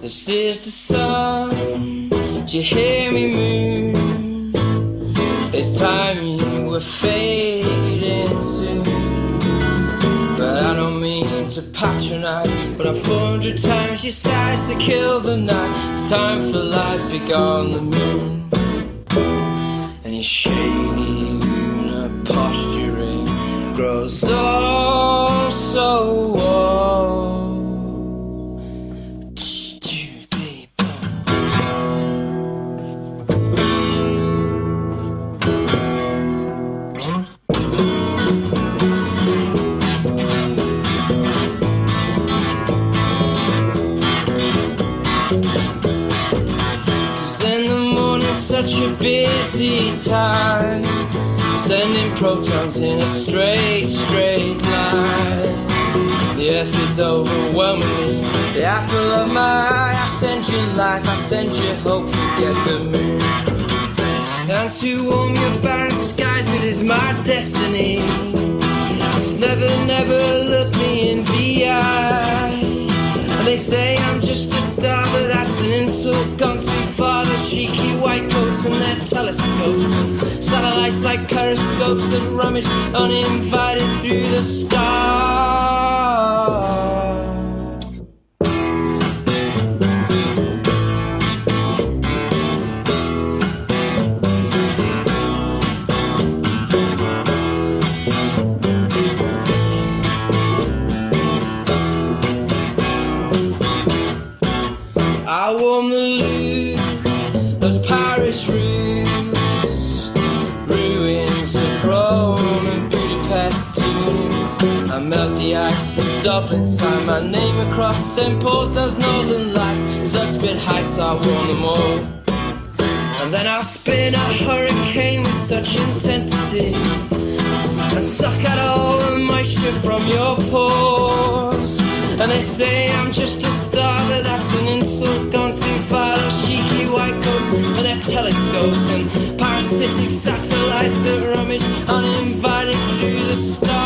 This is the sun, do you hear me moon? It's time you were fading soon. But I don't mean to patronize, but I'm 400 times your size to kill the night. It's time for light, big on the moon. And your shady lunar posturing grows oh so warm. Such a busy time, sending protons in a straight line. The earth is overwhelming, the apple of my eye. I send you life, I send you hope, forget the moon. And to warm your barren skies, it is my destiny. Just never look me in the eye. And they say I'm just a star, but that's an insult gone too far. Those cheeky white coats and their telescopes and satellites like periscopes that rummage uninvited through the stars. I warm the Louvre, those Paris roofs, ruins of Rome and Budapest tombs. I melt the ice in Dublin, sign my name across St. Paul's, those northern lights, Zuxbit heights, I warm them all. And then I'll spin a hurricane with such intensity, I suck out all the moisture from your pores. And they say I'm just a star, but that's an insult gone too far. Those cheeky white ghosts and their telescopes and parasitic satellites that rummage uninvited through the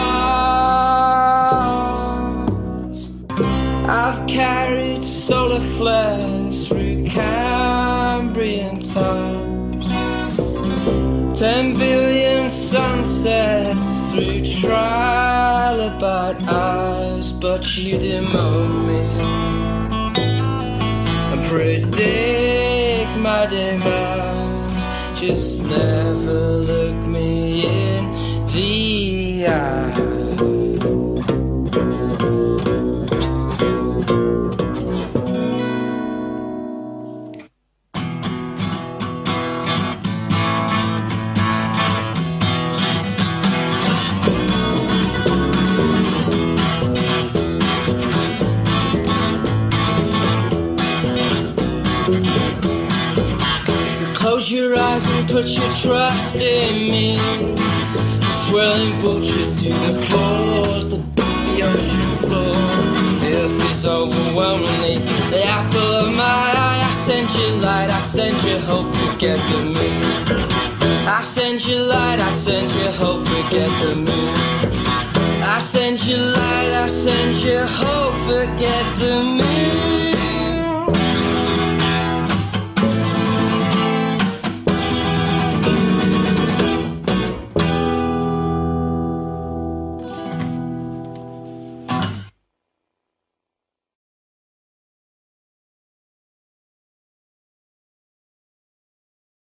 stars. I've carried solar flares through Cambrian times, 10 billion sunsets through trilobite eyes. But you demote me and predict my demise. Just never look me in the eye. Close your eyes and put your trust in me. Swirling vultures to the claws that beat the ocean floor. The earth is overwhelmingly the apple of my eye. I send you light, I send you hope, forget the moon. I send you light, I send you hope, forget the moon. I send you light, I send you hope, forget the moon.